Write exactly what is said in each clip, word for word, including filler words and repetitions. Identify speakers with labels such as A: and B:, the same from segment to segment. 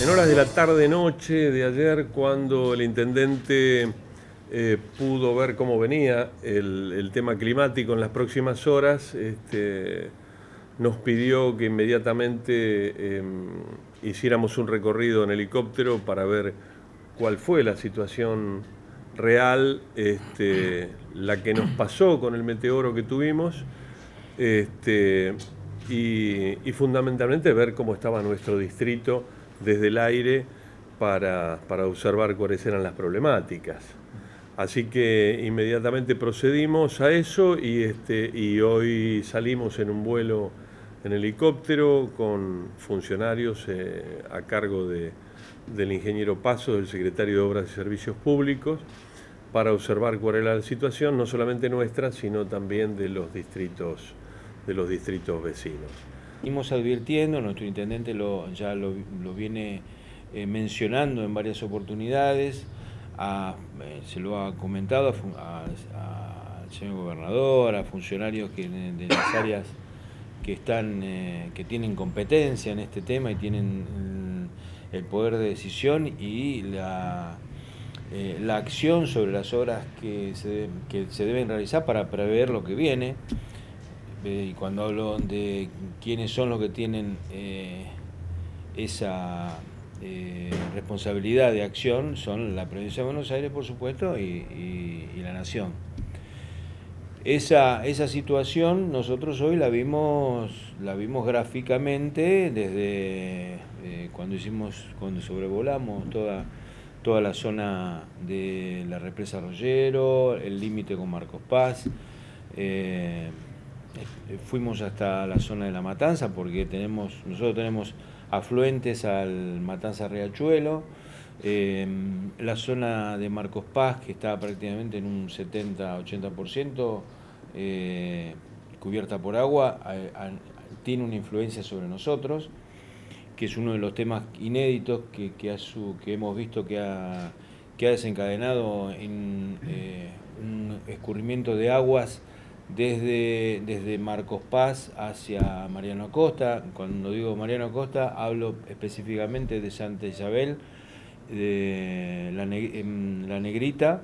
A: en horas de la tarde-noche de ayer, cuando el intendente eh, pudo ver cómo venía el, el tema climático en las próximas horas, este, nos pidió que inmediatamente eh, hiciéramos un recorrido en helicóptero para ver cuál fue la situación real, este, la que nos pasó con el meteoro que tuvimos, este, y, y fundamentalmente ver cómo estaba nuestro distrito desde el aire para, para observar cuáles eran las problemáticas. Así que inmediatamente procedimos a eso y, este, y hoy salimos en un vuelo en helicóptero con funcionarios eh, a cargo de, del ingeniero Paso, del secretario de Obras y Servicios Públicos, para observar cuál era la situación, no solamente nuestra, sino también de los distritos, de los distritos vecinos.
B: Seguimos advirtiendo, nuestro intendente lo, ya lo, lo viene eh, mencionando en varias oportunidades, a, eh, se lo ha comentado a, a, al señor gobernador, a funcionarios que, de, de las áreas que, están, eh, que tienen competencia en este tema y tienen el, el poder de decisión y la, eh, la acción sobre las obras que se, que se deben realizar para prever lo que viene. Y cuando hablo de quiénes son los que tienen eh, esa eh, responsabilidad de acción, son la provincia de Buenos Aires, por supuesto, y, y, y la Nación. Esa, esa situación nosotros hoy la vimos, la vimos gráficamente desde eh, cuando hicimos, cuando sobrevolamos toda, toda la zona de la represa Rollero, el límite con Marcos Paz. Eh, Fuimos hasta la zona de La Matanza porque tenemos, nosotros tenemos afluentes al Matanza Riachuelo, eh, la zona de Marcos Paz, que está prácticamente en un setenta a ochenta por ciento eh, cubierta por agua, a, a, tiene una influencia sobre nosotros, que es uno de los temas inéditos que, que, ha su, que hemos visto que ha, que ha desencadenado en eh, un escurrimiento de aguas Desde, desde Marcos Paz hacia Mariano Acosta. Cuando digo Mariano Acosta hablo específicamente de Santa Isabel, de la, la Negrita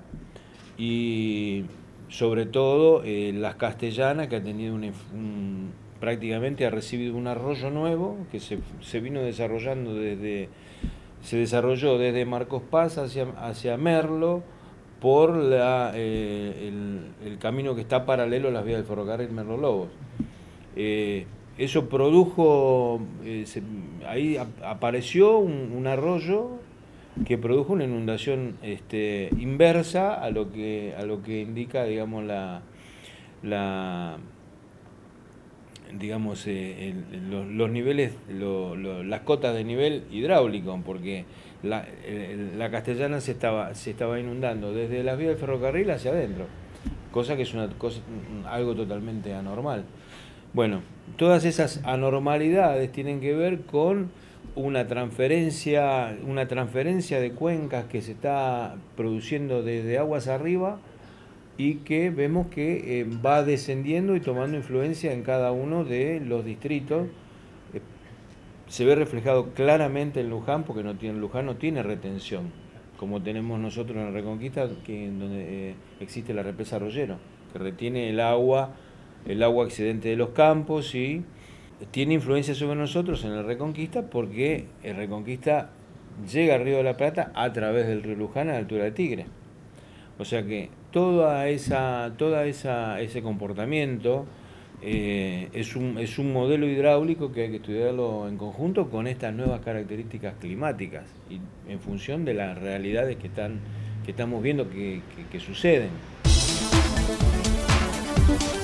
B: y sobre todo eh, Las Castellanas, que ha tenido un, un, prácticamente ha recibido un arroyo nuevo que se, se vino desarrollando desde, se desarrolló desde Marcos Paz hacia, hacia Merlo, por la, eh, el, el camino que está paralelo a las vías del ferrocarril Merlo Lobos. Eh, eso produjo, eh, se, ahí apareció un, un arroyo que produjo una inundación este, inversa a lo que, a lo que indica, digamos, la, la digamos, eh, el, los, los niveles, lo, lo, las cotas de nivel hidráulico, porque la, el, la Castellana se estaba, se estaba inundando desde las vías del ferrocarril hacia adentro, cosa que es una cosa, algo totalmente anormal. Bueno, todas esas anormalidades tienen que ver con una transferencia, una transferencia de cuencas que se está produciendo desde aguas arriba y que vemos que eh, va descendiendo y tomando influencia en cada uno de los distritos. Eh, se ve reflejado claramente en Luján, porque no tiene, Luján no tiene retención, como tenemos nosotros en la Reconquista, que, en donde eh, existe la represa Rollero, que retiene el agua, el agua excedente de los campos y tiene influencia sobre nosotros en la Reconquista, porque el Reconquista llega al Río de la Plata a través del río Luján a la altura del Tigre. O sea que toda esa, toda esa, ese comportamiento eh, es, un, es un modelo hidráulico que hay que estudiarlo en conjunto con estas nuevas características climáticas y en función de las realidades que, están, que estamos viendo que, que, que suceden.